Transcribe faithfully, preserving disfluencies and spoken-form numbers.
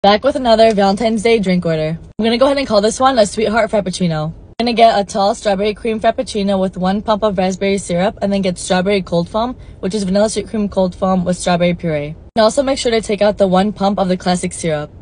Back with another Valentine's Day drink order. I'm gonna go ahead and call this one a Sweetheart Frappuccino. I'm gonna get a tall strawberry cream Frappuccino with one pump of raspberry syrup and then get strawberry cold foam, which is vanilla sweet cream cold foam with strawberry puree. And also make sure to take out the one pump of the classic syrup.